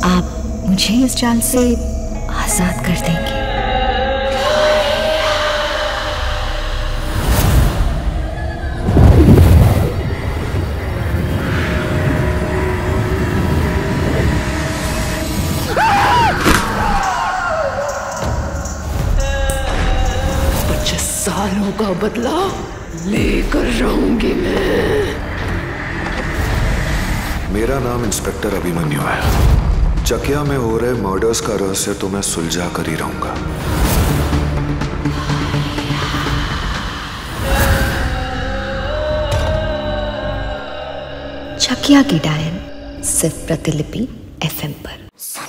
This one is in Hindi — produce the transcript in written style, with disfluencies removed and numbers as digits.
आप मुझे इस जाल से आजाद कर देंगे। सालों का बदला लेकर रहूंगी मैं। मेरा नाम इंस्पेक्टर अभिमन्यु है। चकिया में हो रहे मर्डर्स का रहस्य तो मैं सुलझा कर ही रहूंगा। चकिया की डायन सिर्फ प्रतिलिपि FM पर।